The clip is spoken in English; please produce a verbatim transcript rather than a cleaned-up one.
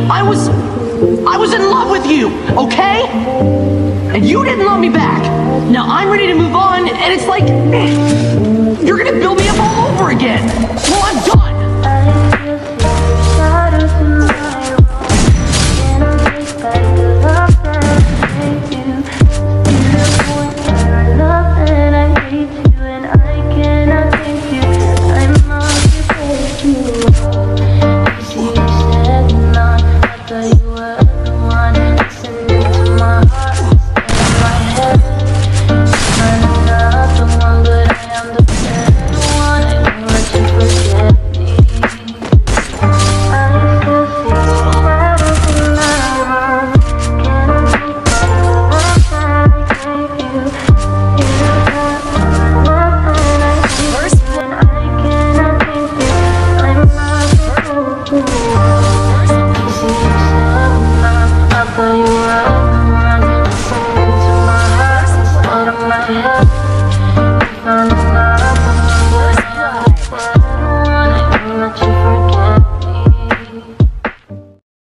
I was, I was in love with you, okay? And you didn't love me back. Now I'm ready to move on, and it's like, you're gonna build me up all over again. Well, I'm done. First blood.